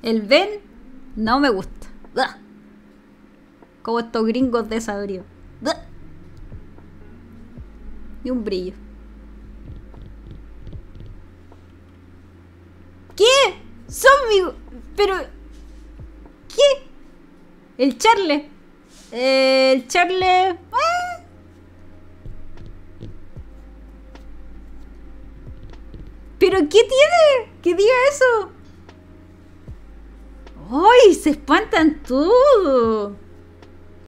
El Ben no me gusta. ¡Bah! Como estos gringos desabridos. ¡Bah! Y un brillo. ¿Qué? Son mi... Pero... ¿Qué? El Charles. El Charles... ¿Pero qué tiene? ¿Qué diga eso? ¡Ay! Se espantan todos.